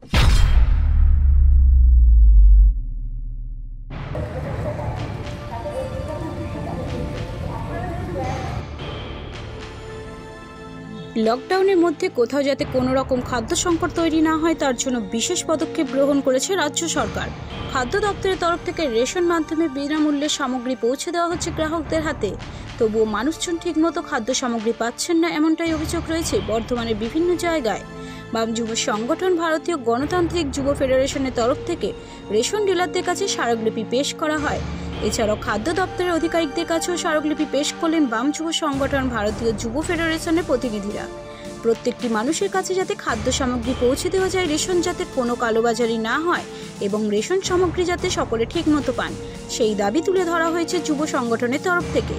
লকডাউনের মধ্যে কোথাও যাতে কোনো রকম খাদ্য সংকট তৈরি না হয় তার জন্য বিশেষ পদক্ষেপ গ্রহণ করেছে রাজ্য সরকার। খাদ্য দপ্তরের তরফ থেকে রেশন মাধ্যমে বিনামূল্যে সামগ্রী পৌঁছে দেওয়া হচ্ছে গ্রাহকদের হাতে। তবুও মানুষজন ঠিকমতো খাদ্য সামগ্রী পাচ্ছেন না, এমনটাই অভিযোগ রয়েছে বর্ধমানের বিভিন্ন জায়গায়। বাম যুব সংগঠন ভারতীয় গণতান্ত্রিক যুব ফেডারেশনের তরফ থেকে রেশন ডিলারদের কাছে স্মারকলিপি পেশ করা হয়। এছাড়াও খাদ্য দপ্তরের আধিকারিকদের কাছেও স্মারকলিপি পেশ করলেন বাম যুব সংগঠন ভারতীয় যুব ফেডারেশনের প্রতিনিধিরা। প্রত্যেকটি মানুষের কাছে যাতে খাদ্য সামগ্রী পৌঁছে দেওয়া যায়, রেশন যাতে কোনো কালোবাজারি না হয় এবং রেশন সামগ্রী যাতে সকলে ঠিকমতো পান, সেই দাবি তুলে ধরা হয়েছে যুব সংগঠনের তরফ থেকে।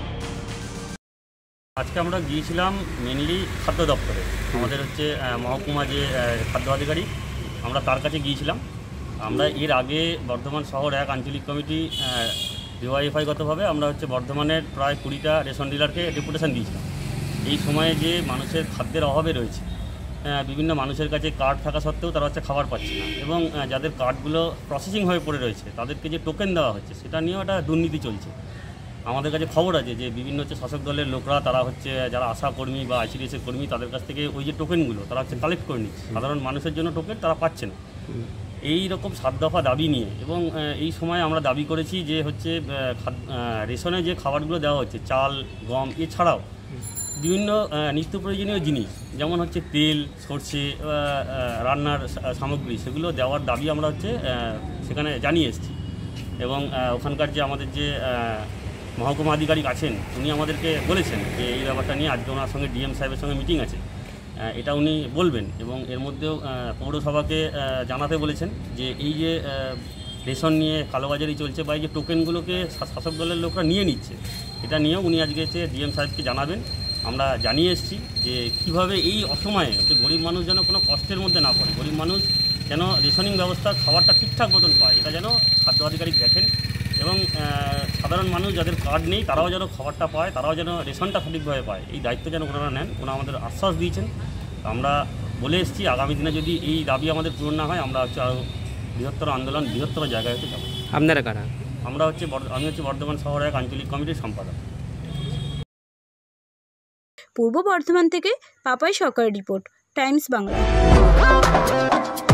আজকে আমরা গিয়েছিলাম মেনলি খাদ্য দপ্তরে, আমাদের হচ্ছে মহকুমা যে খাদ্য আধিকারিক, আমরা তার কাছে গিয়েছিলাম। আমরা এর আগে বর্ধমান শহর এক আঞ্চলিক কমিটি ডিওয়াইএফআইগতভাবে আমরা হচ্ছে বর্ধমানের প্রায় 20টা রেশন ডিলারকে ডেপুটেশন দিয়েছিলাম। এই সময়ে যে মানুষের খাদ্যের অভাবে রয়েছে, বিভিন্ন মানুষের কাছে কার্ড থাকা সত্ত্বেও তারা হচ্ছে খাবার পাচ্ছে না, এবং যাদের কার্ডগুলো প্রসেসিং হয়ে পড়ে রয়েছে তাদেরকে যে টোকেন দেওয়া হচ্ছে সেটা নিয়েও একটা দুর্নীতি চলছে। আমাদের কাছে খবর আছে যে বিভিন্ন হচ্ছে শাসক দলের লোকরা, তারা হচ্ছে যারা আশা কর্মী বা আইসিডিএসের কর্মী, তাদের কাছ থেকে ওই যে টোকেনগুলো তারা হচ্ছে কালেক্ট করে নিচ্ছে। সাধারণ মানুষের জন্য টোকেন তারা পাচ্ছে না। এই রকম 7 দফা দাবি নিয়ে, এবং এই সময় আমরা দাবি করেছি যে হচ্ছে রেশনে যে খাবারগুলো দেওয়া হচ্ছে, চাল, গম, এছাড়াও বিভিন্ন নিত্য প্রয়োজনীয় জিনিস যেমন হচ্ছে তেল, সর্ষে, রান্নার সামগ্রী, সেগুলো দেওয়ার দাবি আমরা হচ্ছে সেখানে জানিয়ে এসেছি। এবং ওখানকার যে আমাদের যে মহকুমা আধিকারিক আছেন, উনি আমাদেরকে বলেছেন যে এই ব্যাপারটা নিয়ে আজকে ওনার সঙ্গে ডিএম সাহেবের সঙ্গে মিটিং আছে, এটা উনি বলবেন। এবং এর মধ্যেও পৌরসভাকে জানাতে বলেছেন যে এই যে রেশন নিয়ে কালোবাজারি চলছে বা এই যে টোকেনগুলোকে শাসক দলের লোকরা নিয়ে নিচ্ছে, এটা নিয়েও উনি আজকে এসে ডিএম সাহেবকে জানাবেন। আমরা জানিয়ে এসেছি যে কীভাবে এই অসময়ে হচ্ছে গরিব মানুষ যেন কোনো কষ্টের মধ্যে না পড়ে, গরিব মানুষ যেন রেশনিং ব্যবস্থা খাবারটা ঠিকঠাক মতন পায়, এটা যেন খাদ্য আধিকারিক দেখেন। এবং সাধারণ মানুষ যাদের কার্ড নেই তারাও যেন খাবারটা পায়, তারাও যেন রেশনটা সঠিকভাবে পায়, এই দায়িত্ব যেন ওনারা নেন। ওনারা আমাদের আশ্বাস দিয়েছেন। আমরা বলে এসেছি আগামী দিনে যদি এই দাবি আমাদের পূরণ না হয়, আমরা হচ্ছে আরও বৃহত্তর আন্দোলন, বৃহত্তর জায়গায় হতে যাবো। আপনারা কারা? আমি হচ্ছে বর্ধমান শহর এক আঞ্চলিক কমিটির সম্পাদক। পূর্ব বর্ধমান থেকে পাপাই সরকারের রিপোর্ট, টাইমস বাংলা।